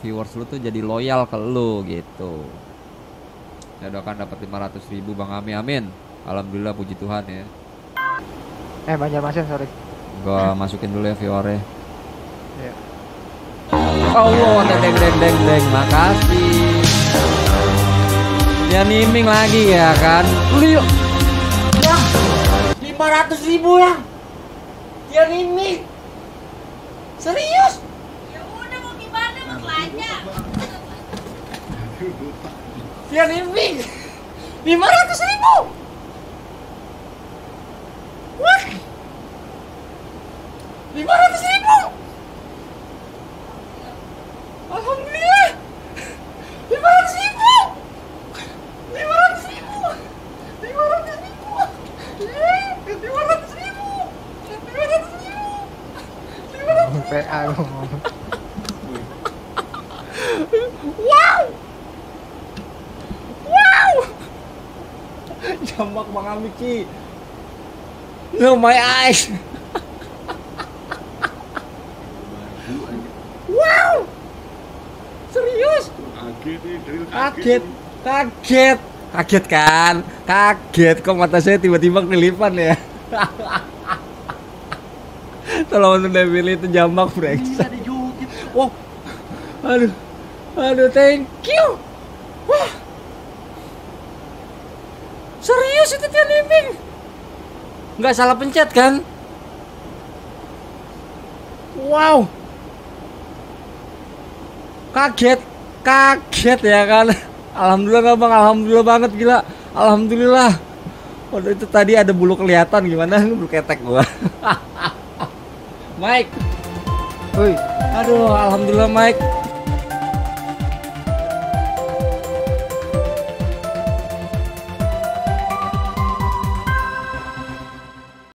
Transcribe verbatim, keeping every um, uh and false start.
viewers lu tuh jadi loyal ke lu gitu. Ya doakan dapat lima ratus ribu Bang Ami, amin. Alhamdulillah, puji Tuhan ya. Eh Banjarmasin sorry. Gua masukin dulu ya viewernya. Iya. Allah, deng deng deng deng deng, makasih. Ya niming lagi ya kan. Lu yuk. Ya, lima ratus ribu ya. Dia niming. Serius? Ya udah mau gimana mau belanja. Dia niming. lima ratus ribu. Wah. lima ratus ribu. Alhamdulillah. lima ratus ribu. lima ratus ribu. lima ratus ribu. Yeay, lima ratus ribu. lima ratus ribu. lima ratus ribu. P A lu ngomong. Wow. Wow. Jambak Bang Amiki. No my eyes. Wow. Serius? Kaget. Kaget. Kaget kan? Kaget kok mata saya tiba-tiba kelipan ya. Tolong udah pilih itu jambak brengsek. Wow. Aduh. Aduh, thank you. Wah. Serius itu dia niming. Nggak salah pencet kan? Wow. Kaget. Kaget ya kan? Alhamdulillah nggak Bang, alhamdulillah banget gila. Alhamdulillah. Waduh, itu tadi ada bulu kelihatan gimana? Bulu ketek gua. Mike. Woi, Aduh, alhamdulillah Mike.